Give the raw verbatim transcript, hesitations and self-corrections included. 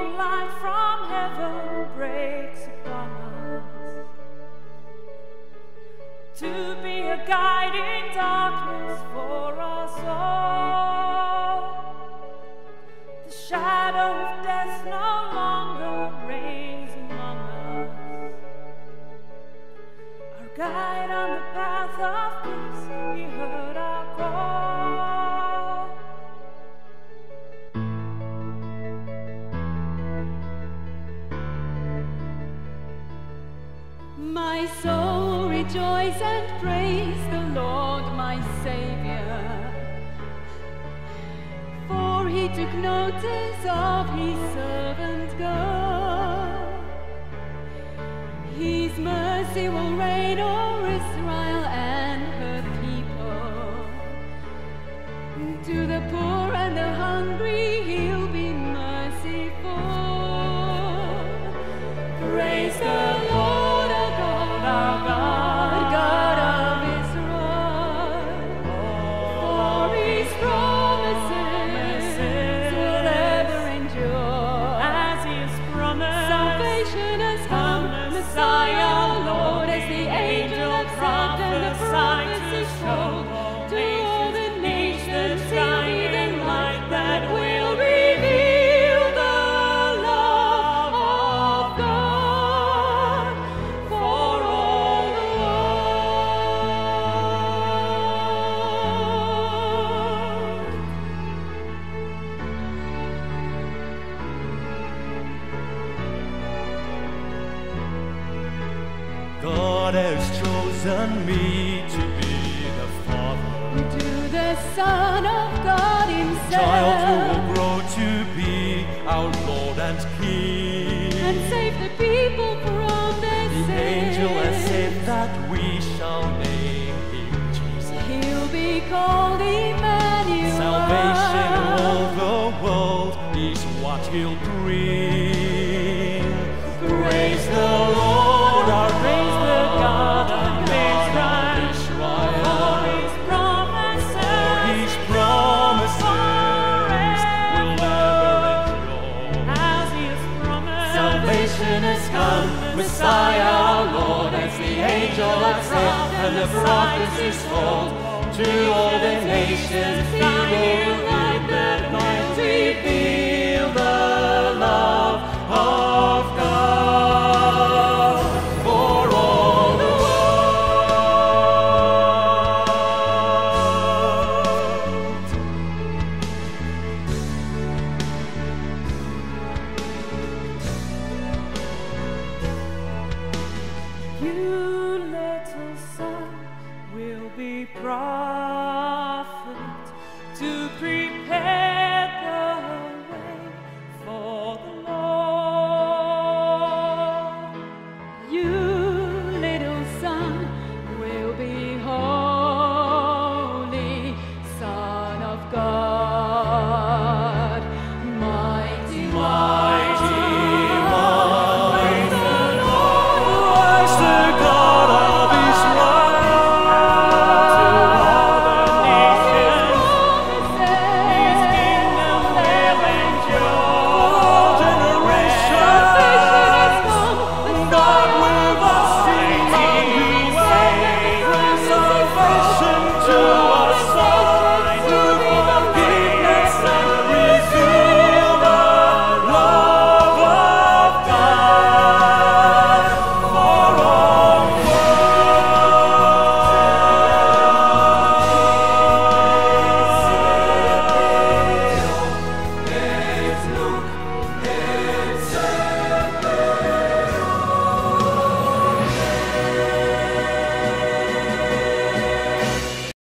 light from heaven breaks upon us, to be a guiding darkness for us all. The shadow of death no longer reigns among us. Our guide on the path of peace, he heard our call. My soul rejoice and praise the Lord my Savior, for he took notice of his servant God. His mercy will reign over Israel and her people. To the poor and the hungry he'll be merciful. Praise the Lord our God, our God, God of Israel, for his promises will ever endure. As he has promised, Salvation has come, Messiah our Lord, as the angel of God and the prophecies told. To all the nations he'll be the light that will reveal the love of God for all the world. God has chosen me to be the Father, To the Son of God himself, child who will grow to be our Lord and King. and save the people from their The sins. angel has said that we shall name him Jesus. He'll be called Emmanuel. Salvation all the world is what he'll bring. Praise the Lord, our praise the God of Israel, Israel. for his promises, His promises will never endure. as he has promised. Salvation has come, Messiah our Lord, as the angel has said, and the prophecies told. To all the nations he will light that might reveal the love of God for all the world. You little son will be brought